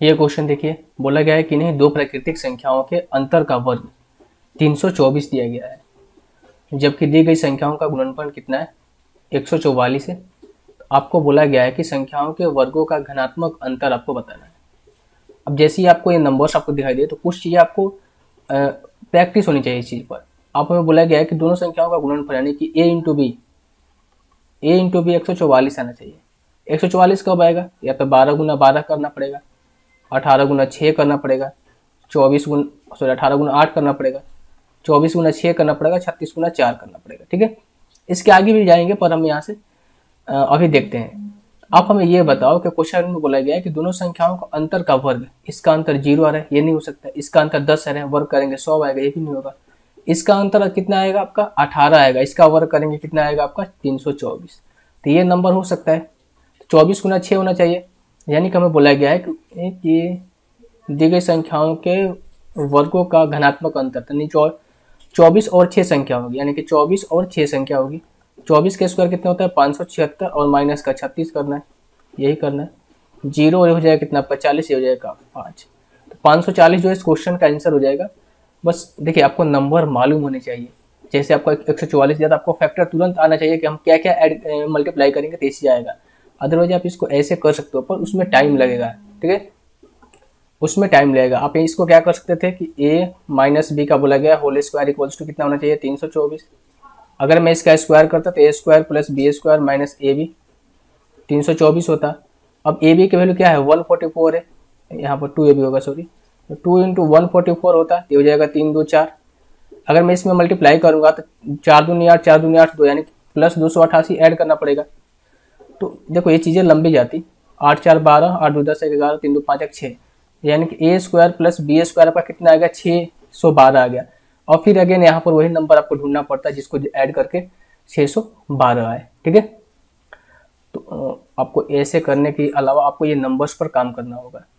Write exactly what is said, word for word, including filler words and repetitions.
ये क्वेश्चन देखिए, बोला गया है कि नहीं दो प्राकृतिक संख्याओं के अंतर का वर्ग तीन सौ चौबीस दिया गया है, जबकि दी गई संख्याओं का गुणनफल कितना है एक सौ चौवालीस है। आपको बोला गया है कि संख्याओं के वर्गों का घनात्मक अंतर आपको बताना है। अब जैसे ही आपको ये नंबर्स आपको दिखाई दे तो कुछ चीज़ें आपको प्रैक्टिस होनी चाहिए इस चीज़ पर। आप हमें बोला गया है कि दोनों संख्याओं का गुणनफल यानी कि a into B A into B एक सौ चौवालीस आना चाहिए। एक सौ चौवालीस कब आएगा? या तो बारह गुना बारह करना पड़ेगा, अठारह गुना छः करना पड़ेगा, चौबीस गुना सॉरी अठारह गुना आठ करना पड़ेगा, चौबीस गुना छः करना पड़ेगा, छत्तीस गुना चार करना पड़ेगा। ठीक है, इसके आगे भी जाएंगे पर हम यहाँ से अभी देखते हैं। आप हमें ये बताओ कि क्वेश्चन में बोला गया है कि दोनों संख्याओं का अंतर का वर्ग, इसका अंतर जीरो आ रहा है, ये नहीं हो सकता। इसका अंतर दस आ रहा है, वर्ग करेंगे सौ आएगा, ये भी नहीं होगा। इसका अंतर कितना आएगा आपका अठारह आएगा, इसका वर्ग करेंगे कितना आएगा आपका तीन सौ चौबीस। तो ये नंबर हो सकता है चौबीस गुना छः होना चाहिए, यानी कि हमें बोला गया है कि दी गई संख्याओं के वर्गों का घनात्मक अंतर यानी चौबीस और छः संख्या होगी, यानी कि चौबीस और छः संख्या होगी। चौबीस के स्क्वायर कितना होता है पाँच सौ छिहत्तर और माइनस का छत्तीस करना है, यही करना है। जीरो हो जाएगा कितना पचालीस, हो जाएगा पाँच, तो पाँच सौ चालीस जो है इस क्वेश्चन का आंसर हो जाएगा। बस देखिए आपको नंबर मालूम होने चाहिए। जैसे आपको एक सौ चौवालीस दिया था, आपको फैक्टर तुरंत आना चाहिए कि हम क्या क्या ऐड मल्टीप्लाई करेंगे तो ऐसे आएगा। अदरवाइज आप इसको ऐसे कर सकते हो पर उसमें टाइम लगेगा। ठीक है, उसमें टाइम लगेगा। आप इसको क्या कर सकते थे कि a माइनस बी का बोला गया होल स्क्वायर इक्वल्स टू कितना होना चाहिए तीन सौ चौबीस। अगर मैं इसका स्क्वायर करता तो A square plus B square minus A B तीन सौ चौबीस होता। अब ए बी की वैल्यू क्या है वन फोर्टी फोर है, यहाँ पर टू ए बी होगा सॉरी, तो two into one forty four होता है, ये हो जाएगा तीन दो चार। अगर मैं इसमें मल्टीप्लाई करूंगा तो चार दूनी आठ, चार दूनी आठ दो, यानी प्लस दो सौ अठासी ऐड करना पड़ेगा। तो देखो ये चीज़ें लंबी जाती, आठ चार बारह, आठ दो दस, एक ग्यारह, तीन दो पाँच एक छः, यानी कि A square plus B square आपका कितना आ गया छः सौ बारह आ गया। और फिर अगेन यहाँ पर वही नंबर आपको ढूंढना पड़ता है जिसको ऐड करके छः सौ बारह आए। ठीक है, तो आपको ऐसे करने के अलावा आपको ये नंबर्स पर काम करना होगा।